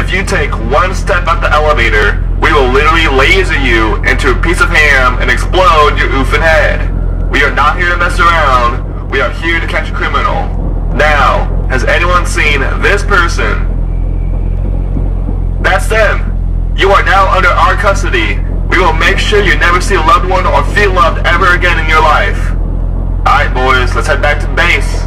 If you take one step out the elevator, we will literally laser you into a piece of ham and explode your oofing head. We are not here to mess around. We are here to catch a criminal. Now, has anyone seen this person? That's them. You are now under our custody. We will make sure you never see a loved one or feel loved ever again in your life. Alright boys, let's head back to base.